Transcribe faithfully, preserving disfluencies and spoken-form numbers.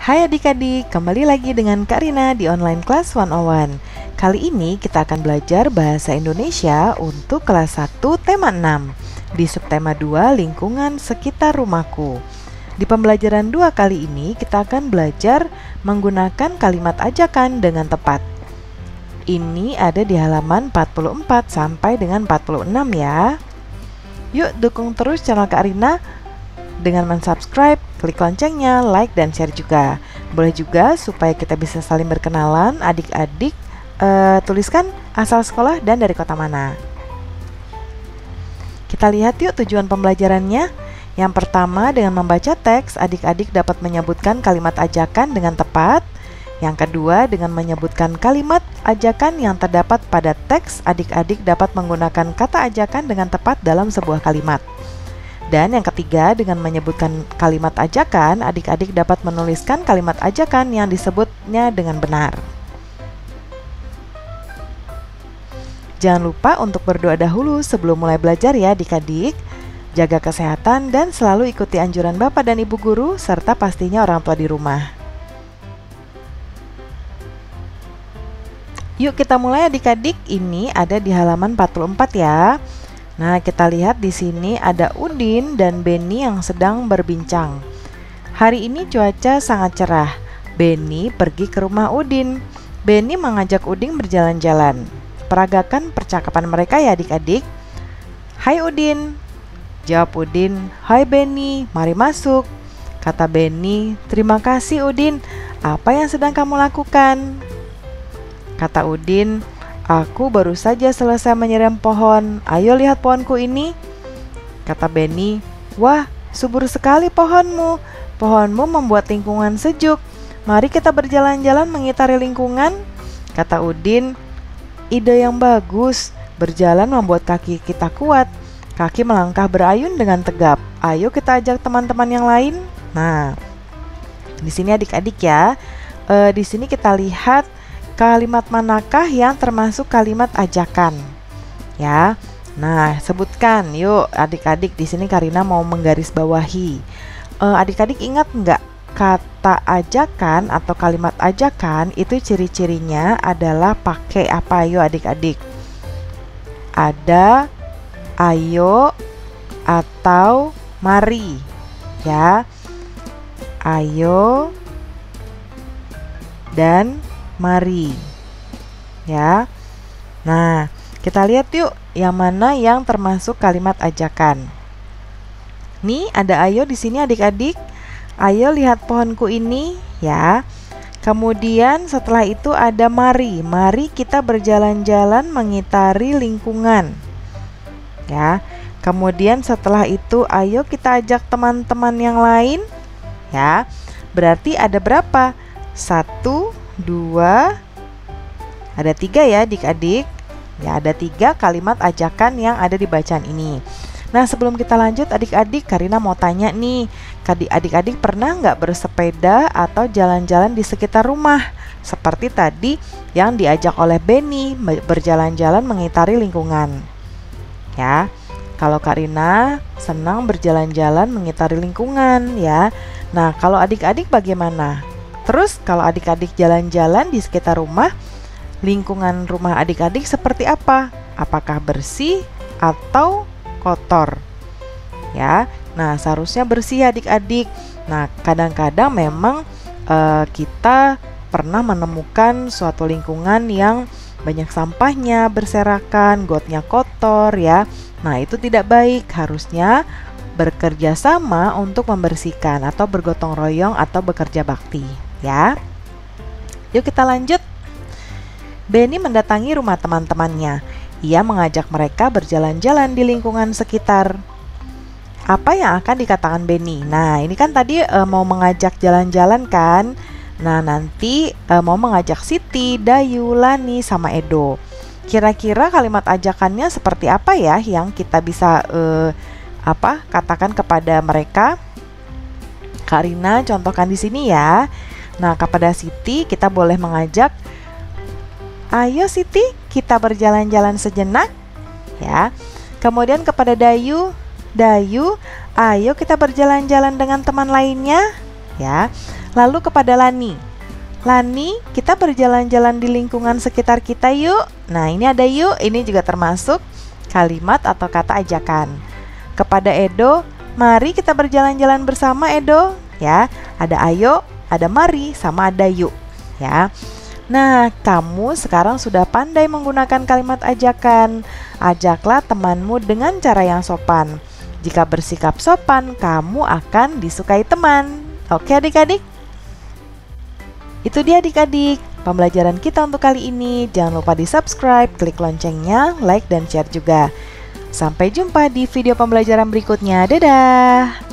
Hai adik-adik, kembali lagi dengan Kak Rina di Online Class seratus satu. Kali ini kita akan belajar Bahasa Indonesia untuk kelas satu tema enam di subtema dua lingkungan sekitar rumahku. Di pembelajaran dua kali ini kita akan belajar menggunakan kalimat ajakan dengan tepat. Ini ada di halaman empat puluh empat sampai dengan empat puluh enam ya. Yuk dukung terus channel Kak Rina dengan mensubscribe, klik loncengnya, like, dan share juga. Boleh juga supaya kita bisa saling berkenalan, adik-adik uh, tuliskan asal sekolah dan dari kota mana. Kita lihat yuk tujuan pembelajarannya. Yang pertama, dengan membaca teks, adik-adik dapat menyebutkan kalimat ajakan dengan tepat. Yang kedua, dengan menyebutkan kalimat ajakan yang terdapat pada teks, adik-adik dapat menggunakan kata ajakan dengan tepat dalam sebuah kalimat. Dan yang ketiga, dengan menyebutkan kalimat ajakan, adik-adik dapat menuliskan kalimat ajakan yang disebutnya dengan benar. Jangan lupa untuk berdoa dahulu sebelum mulai belajar ya adik-adik. Jaga kesehatan dan selalu ikuti anjuran Bapak dan Ibu Guru, serta pastinya orang tua di rumah. Yuk kita mulai adik-adik, ini ada di halaman empat puluh empat ya. Nah, kita lihat di sini ada Udin dan Beni yang sedang berbincang. Hari ini cuaca sangat cerah. Beni pergi ke rumah Udin. Beni mengajak Udin berjalan-jalan. Peragakan percakapan mereka ya adik-adik. Hai Udin. Jawab Udin, hai Beni, mari masuk. Kata Beni, terima kasih Udin. Apa yang sedang kamu lakukan? Kata Udin, aku baru saja selesai menyiram pohon. Ayo lihat pohonku ini. Kata Beni, wah, subur sekali pohonmu. Pohonmu membuat lingkungan sejuk. Mari kita berjalan-jalan mengitari lingkungan. Kata Udin, ide yang bagus. Berjalan membuat kaki kita kuat. Kaki melangkah berayun dengan tegap. Ayo kita ajak teman-teman yang lain. Nah, di sini adik-adik ya. E, di sini kita lihat kalimat manakah yang termasuk kalimat ajakan? Ya. Nah, sebutkan yuk adik-adik. Di sini Karina mau menggarisbawahi. Adik-adik ingat nggak kata ajakan atau kalimat ajakan itu ciri-cirinya adalah pakai apa? Yuk adik-adik. Ada ayo atau mari. Ya. Ayo dan mari ya. Nah, kita lihat yuk yang mana yang termasuk kalimat ajakan. Nih ada ayo di sini adik-adik. Ayo lihat pohonku ini ya. Kemudian setelah itu ada mari. Mari kita berjalan-jalan mengitari lingkungan. Ya. Kemudian setelah itu ayo kita ajak teman-teman yang lain ya. Berarti ada berapa? Satu, dua, ada tiga ya adik-adik. Ya, ada tiga kalimat ajakan yang ada di bacaan ini. Nah, sebelum kita lanjut adik-adik, Karina mau tanya nih, adik-adik pernah nggak bersepeda atau jalan-jalan di sekitar rumah seperti tadi yang diajak oleh Beni, berjalan-jalan mengitari lingkungan? Ya, kalau Karina senang berjalan-jalan mengitari lingkungan ya. Nah, kalau adik-adik bagaimana? Terus kalau adik-adik jalan-jalan di sekitar rumah, lingkungan rumah adik-adik seperti apa? Apakah bersih atau kotor? Ya, nah seharusnya bersih adik-adik. Nah, kadang-kadang memang uh, kita pernah menemukan suatu lingkungan yang banyak sampahnya, berserakan, gotnya kotor ya. Nah, itu tidak baik. Harusnya bekerja sama untuk membersihkan atau bergotong royong atau bekerja bakti ya. Yuk kita lanjut. Beni mendatangi rumah teman-temannya. Ia mengajak mereka berjalan-jalan di lingkungan sekitar. Apa yang akan dikatakan Beni? Nah, ini kan tadi e, mau mengajak jalan-jalan kan. Nah, nanti e, mau mengajak Siti, Dayu, Lani, sama Edo. Kira-kira kalimat ajakannya seperti apa ya yang kita bisa e, apa katakan kepada mereka? Karina contohkan di sini ya. Nah, kepada Siti kita boleh mengajak, ayo Siti kita berjalan-jalan sejenak ya. Kemudian kepada Dayu, Dayu, ayo kita berjalan-jalan dengan teman lainnya ya. Lalu kepada Lani. Lani, kita berjalan-jalan di lingkungan sekitar kita yuk. Nah, ini ada yuk, ini juga termasuk kalimat atau kata ajakan. Kepada Edo, mari kita berjalan-jalan bersama Edo, ya. Ada ayo, ada mari, sama ada yuk, ya. Nah, kamu sekarang sudah pandai menggunakan kalimat ajakan. Ajaklah temanmu dengan cara yang sopan. Jika bersikap sopan, kamu akan disukai teman. Oke adik-adik? Itu dia adik-adik, pembelajaran kita untuk kali ini. Jangan lupa di subscribe, klik loncengnya, like dan share juga. Sampai jumpa di video pembelajaran berikutnya. Dadah!